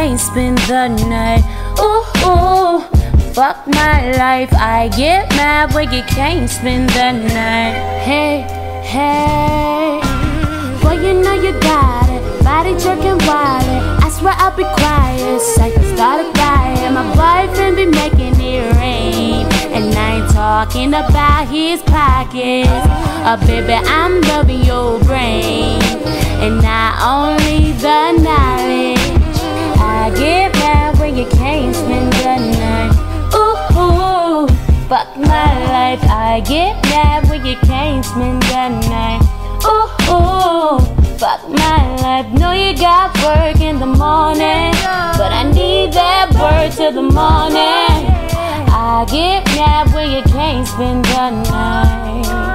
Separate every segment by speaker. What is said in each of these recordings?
Speaker 1: can't spend the night. Ooh, ooh, fuck my life. I get mad when you can't spend the night. Hey, hey, boy, you know you got it. Body jerking wallet. I swear I'll be quiet. Psycho started crying. My boyfriend be making it rain, and I ain't talking about his pockets. Baby, I'm loving your brain, and not only the knowledge. I get mad when you can't spend the night. Ooh, ooh, fuck my life. I get mad when you can't spend the night. Ooh, ooh, fuck my life. Know you got work in the morning, but I need that work till the morning. I get mad when you can't spend the night.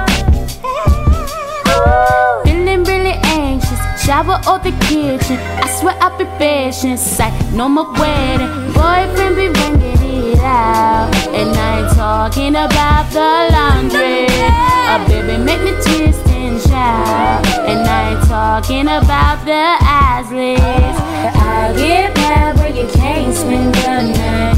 Speaker 1: Feeling really anxious, shower or the kitchen. I swear I'll be patient. Psych, no more wedding. Boyfriend be ringing it out, and I ain't talking about the laundry. Baby, make me twist and shout, and I ain't talking about the eyes lids. I get mad when you can't spend the night.